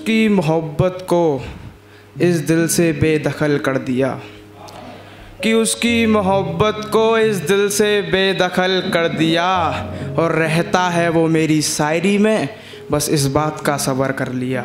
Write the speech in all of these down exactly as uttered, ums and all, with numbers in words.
उसकी मोहब्बत को इस दिल से बेदखल कर दिया, कि उसकी मोहब्बत को इस दिल से बेदखल कर दिया, और रहता है वो मेरी शायरी में, बस इस बात का सब्र कर लिया।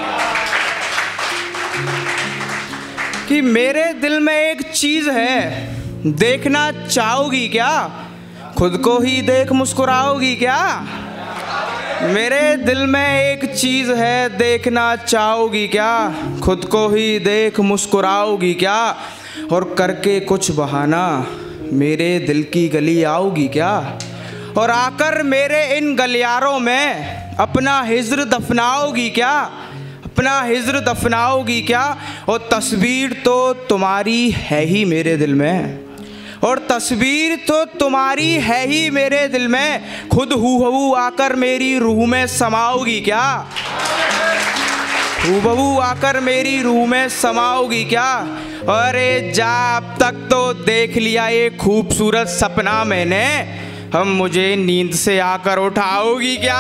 कि मेरे दिल में एक चीज़ है, देखना चाहोगी क्या? खुद को ही देख मुस्कुराओगी क्या? मेरे दिल में एक चीज़ है, देखना चाहोगी क्या? खुद को ही देख मुस्कुराओगी क्या? और करके कुछ बहाना मेरे दिल की गली आओगी क्या? और आकर मेरे इन गलियारों में अपना हिज्र दफनाओगी क्या? अपना हिज्र दफनाओगी क्या? और तस्वीर तो तुम्हारी है ही मेरे दिल में, और तस्वीर तो तुम्हारी है ही मेरे दिल में, खुद हूबहू आकर मेरी रूह में समाओगी क्या? हूबहू आकर मेरी रूह में समाओगी क्या? अरे जा, अब तक तो देख लिया ये खूबसूरत सपना मैंने, हम मुझे नींद से आकर उठाओगी क्या?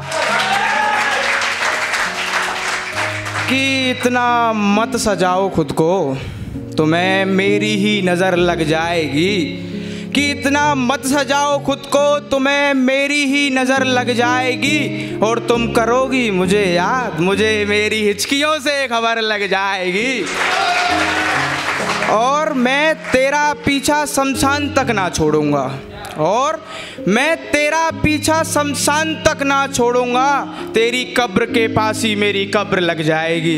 कि इतना मत सजाओ खुद को, तुम्हें मेरी ही नज़र लग जाएगी। कि इतना मत सजाओ खुद को, तुम्हें मेरी ही नज़र लग जाएगी, और तुम करोगी मुझे याद, मुझे मेरी हिचकियों से खबर लग जाएगी। और मैं तेरा पीछा शमशान तक ना छोड़ूंगा, और मैं तेरा पीछा शमशान तक ना छोड़ूंगा, तेरी कब्र के पास ही मेरी कब्र लग जाएगी।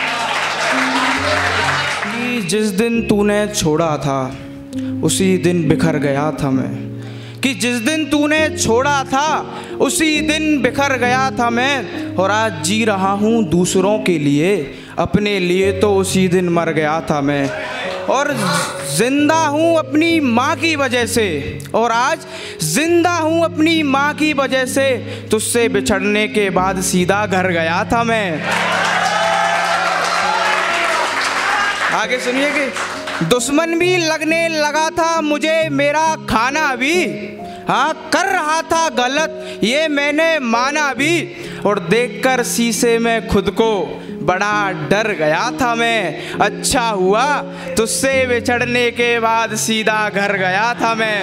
कि जिस दिन तूने छोड़ा था उसी दिन बिखर गया था मैं, कि जिस दिन तूने छोड़ा था उसी दिन बिखर गया था मैं, और आज जी रहा हूँ दूसरों के लिए, अपने लिए तो उसी दिन मर गया था मैं। और जिंदा हूँ अपनी माँ की वजह से, और आज जिंदा हूँ अपनी माँ की वजह से, तुझसे बिछड़ने के बाद सीधा घर गया था मैं। आगे सुनिए कि दुश्मन भी लगने लगा था मुझे मेरा खाना भी, हाँ कर रहा था गलत ये मैंने माना भी, और देखकर शीशे में खुद को बड़ा डर गया था मैं। अच्छा हुआ तुझसे बिछड़ने के बाद सीधा घर गया था मैं,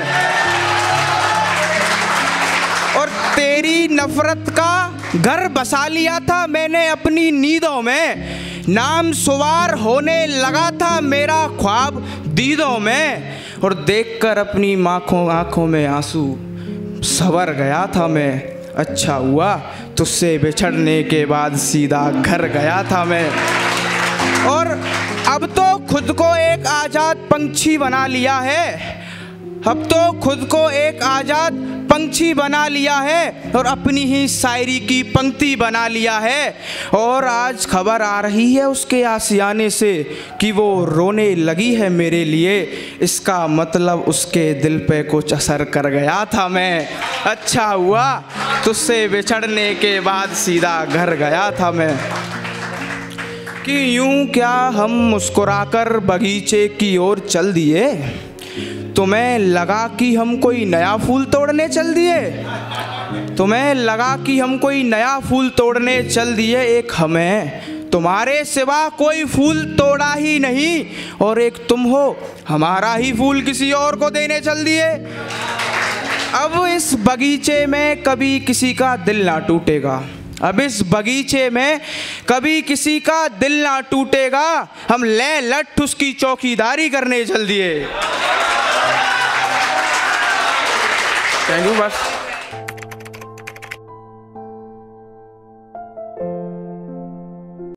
और तेरी नफरत का घर बसा लिया था मैंने अपनी नींदों में, नाम सुवार होने लगा था मेरा ख्वाब दीदों में, और देखकर अपनी आँखों आँखों में आंसू संवर गया था मैं। अच्छा हुआ तुझसे बिछड़ने के बाद सीधा घर गया था मैं। और अब तो खुद को एक आज़ाद पंछी बना लिया है, अब तो खुद को एक आज़ाद पंछी बना लिया है, और अपनी ही शायरी की पंक्ति बना लिया है। और आज खबर आ रही है उसके आशियाने से कि वो रोने लगी है मेरे लिए, इसका मतलब उसके दिल पे कुछ असर कर गया था मैं। अच्छा हुआ तुझसे बिछड़ने के बाद सीधा घर गया था मैं। कि यूं क्या हम मुस्कुराकर बगीचे की ओर चल दिए, तुम्हें लगा कि हम कोई नया फूल तोड़ने चल दिए, तुम्हें लगा कि हम कोई नया फूल तोड़ने चल दिए। एक हमें तुम्हारे सिवा कोई फूल तोड़ा ही नहीं, और एक तुम हो हमारा ही फूल किसी और को देने चल दिए। अब इस बगीचे में कभी किसी का दिल ना टूटेगा, अब इस बगीचे में कभी किसी का दिल ना टूटेगा, हम ले लट उसकी चौकीदारी करने चल दिए। थैंक यू बस।